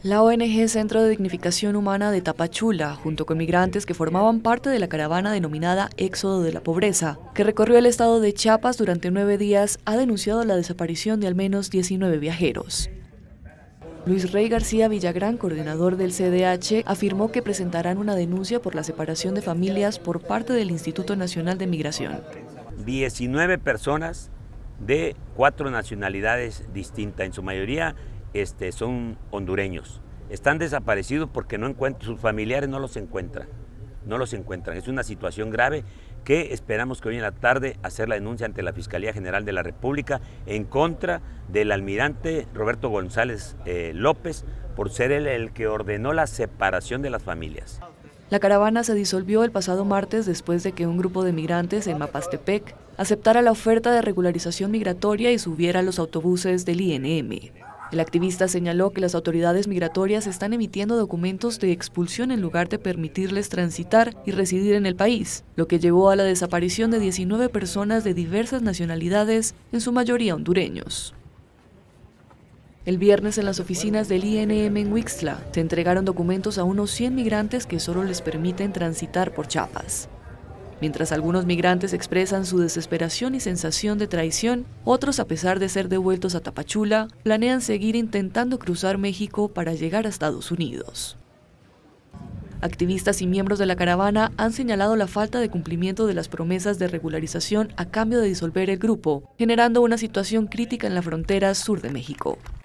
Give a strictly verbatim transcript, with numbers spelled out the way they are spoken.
La O N G Centro de Dignificación Humana de Tapachula, junto con migrantes que formaban parte de la caravana denominada Éxodo de la Pobreza, que recorrió el estado de Chiapas durante nueve días, ha denunciado la desaparición de al menos diecinueve viajeros. Luis Rey García Villagrán, coordinador del C D H, afirmó que presentarán una denuncia por la separación de familias por parte del Instituto Nacional de Migración. diecinueve personas de cuatro nacionalidades distintas, en su mayoría este, son hondureños. Están desaparecidos porque no encuentran, sus familiares no los encuentran, no los encuentran. Es una situación grave que esperamos que hoy en la tarde hacer la denuncia ante la Fiscalía General de la República en contra del almirante Roberto González eh, López por ser él el que ordenó la separación de las familias. La caravana se disolvió el pasado martes después de que un grupo de migrantes en Mapastepec aceptara la oferta de regularización migratoria y subiera a los autobuses del I N M. El activista señaló que las autoridades migratorias están emitiendo documentos de expulsión en lugar de permitirles transitar y residir en el país, lo que llevó a la desaparición de diecinueve personas de diversas nacionalidades, en su mayoría hondureños. El viernes en las oficinas del I N M en Huixtla se entregaron documentos a unos cien migrantes que solo les permiten transitar por Chiapas. Mientras algunos migrantes expresan su desesperación y sensación de traición, otros, a pesar de ser devueltos a Tapachula, planean seguir intentando cruzar México para llegar a Estados Unidos. Activistas y miembros de la caravana han señalado la falta de cumplimiento de las promesas de regularización a cambio de disolver el grupo, generando una situación crítica en la frontera sur de México.